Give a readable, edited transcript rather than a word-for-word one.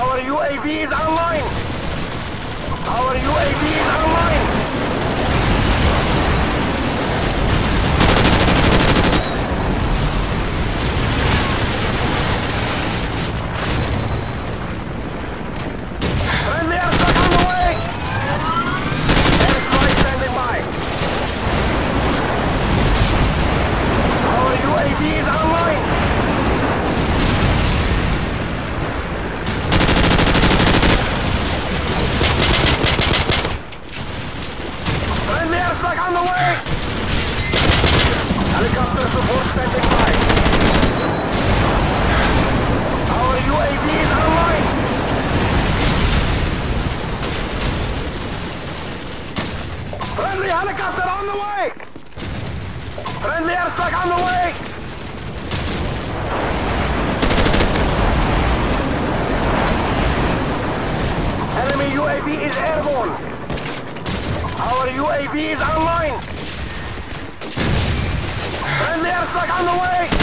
Our UAV is online! Our UAV is online! Friendly airstrike on the way! Airstrike standing by! Our UAV is online! Airstrike on the way! Helicopter support standing by. Our UAV is online. Friendly helicopter on the way! Friendly airstrike on the way! Enemy UAV is airborne. Our UAV is online! Friendly airstrike on the way!